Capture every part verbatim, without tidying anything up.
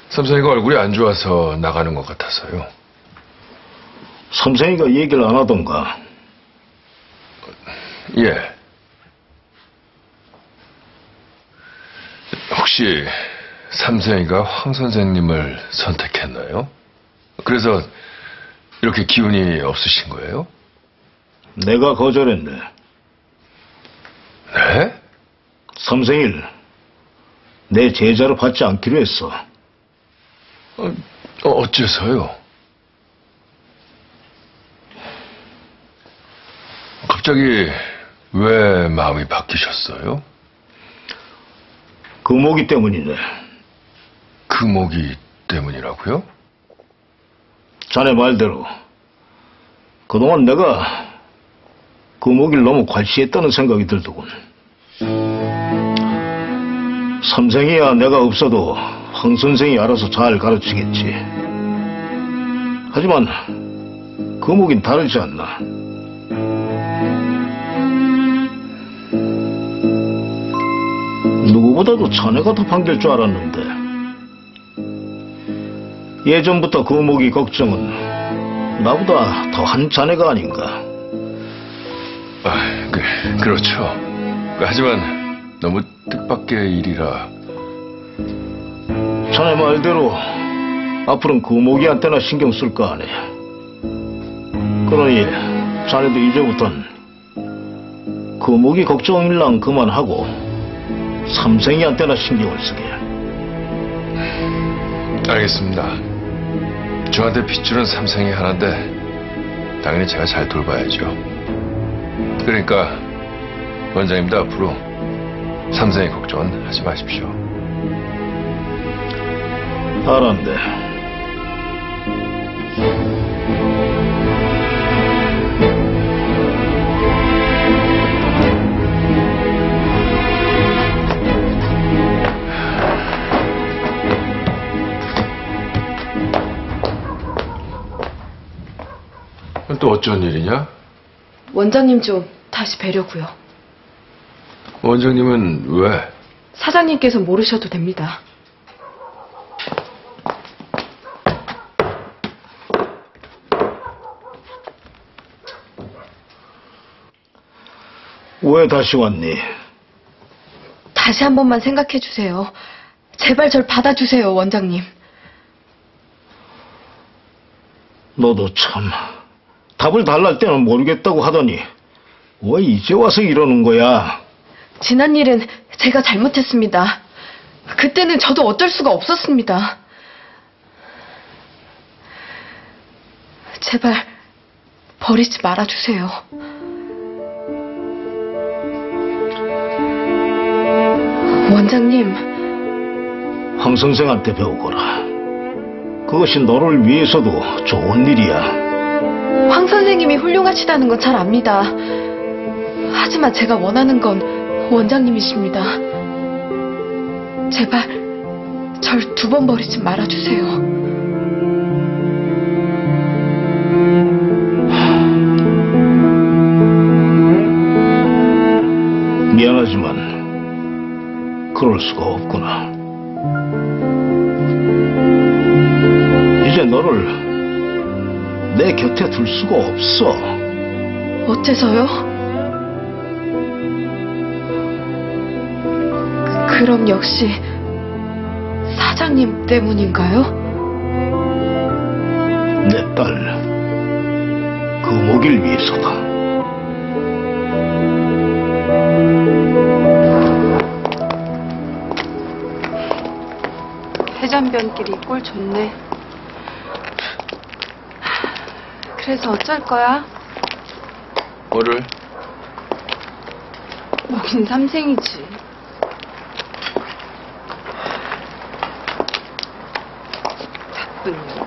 삼성이가 얼굴이 안 좋아서 나가는 것 같아서요. 삼성이가 얘기를 안 하던가? 예. 혹시 삼성이가 황 선생님을 선택했나요? 그래서 이렇게 기운이 없으신 거예요? 내가 거절했네. 네? 삼성일 내 제자로 받지 않기로 했어. 어, 어째서요? 갑자기 왜 마음이 바뀌셨어요? 금오기 때문이네. 금오기 때문이라고요? 자네 말대로 그동안 내가 금오기를 너무 과시했다는 생각이 들더군. 삼생이야 내가 없어도 황 선생이 알아서 잘 가르치겠지. 하지만 금오긴 다르지 않나. 누구보다도 자네가 더 반길 줄 알았는데. 예전부터 금오기 걱정은 나보다 더한 자네가 아닌가. 아, 그, 그렇죠. 하지만 너무 뜻밖의 일이라. 자네 말대로 앞으로는 금오기한테나 신경 쓸까 하네. 그러니 자네도 이제부턴 금오기 걱정일랑 그만하고 삼생이한테나 신경을 쓰게. 알겠습니다. 저한테 핏줄은 삼생이 하나인데 당연히 제가 잘 돌봐야죠. 그러니까 원장님도 앞으로 삼생이 걱정은 하지 마십시오. 알았네. 또 어쩐 일이냐? 원장님 좀 다시 뵈려고요. 원장님은 왜? 사장님께서 모르셔도 됩니다. 왜 다시 왔니? 다시 한 번만 생각해 주세요. 제발 절 받아주세요, 원장님. 너도 참 답을 달랄 때는 모르겠다고 하더니 왜 이제 와서 이러는 거야? 지난 일은 제가 잘못했습니다. 그때는 저도 어쩔 수가 없었습니다. 제발 버리지 말아주세요. 원장님. 황 선생한테 배우거라. 그것이 너를 위해서도 좋은 일이야. 황 선생님이 훌륭하시다는 건 잘 압니다. 하지만 제가 원하는 건 원장님이십니다. 제발 절 두 번 버리지 말아주세요. 미안하지만 그럴 수가 없구나. 이제 너를 내 곁에 둘 수가 없어. 어째서요? 그럼 역시 사장님 때문인가요? 내 딸 금오기를 위해서다. 해잔변길이 꼴 좋네. 그래서 어쩔 거야? 뭐를? 뭐긴 삼생이지. 나쁜 년.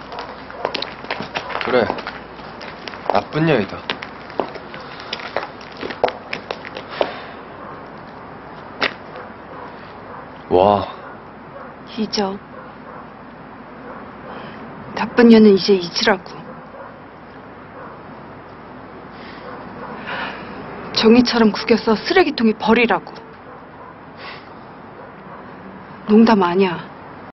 그래, 나쁜 년이다. 와. 잊어. 나쁜 년은 이제 잊으라고. 종이처럼 구겨서 쓰레기통에 버리라고. 농담 아니야.